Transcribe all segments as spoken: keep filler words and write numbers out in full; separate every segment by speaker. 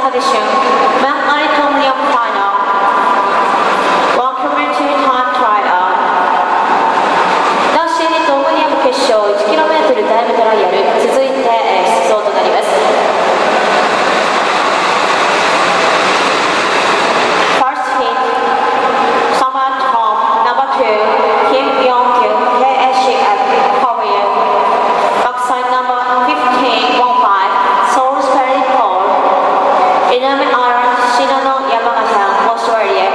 Speaker 1: edition Mount Anatolia Final. Welcome to time trial. 男子ユニットオムニアム決勝 いちキロメートル タイムトライアル、続いて出走となります。First heat, Summer Tom, number two, Kim Yong-kyun, K S C F, Korea. Backside number fifteen, one five, Seoul Spirit Pole. Enemy Iron, Shinano Yamagata, Australia.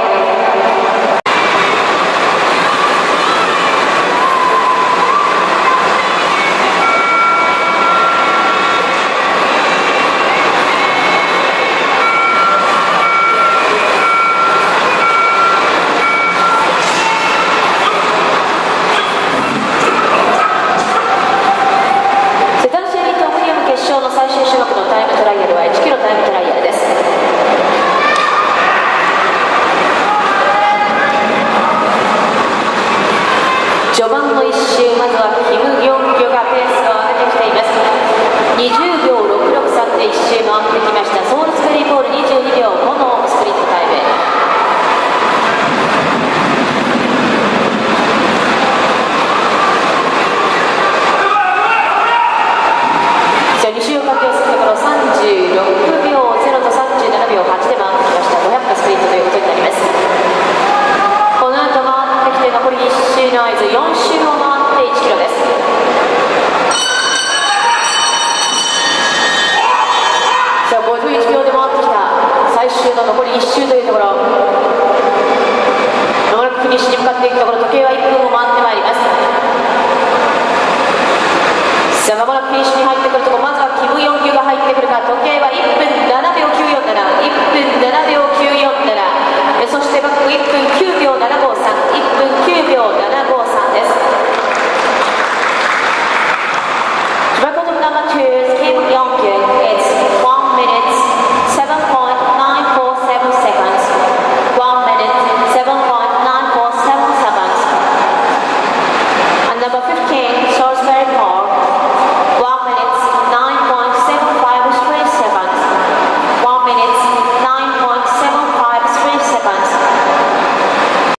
Speaker 1: So,ごじゅういちびょうで回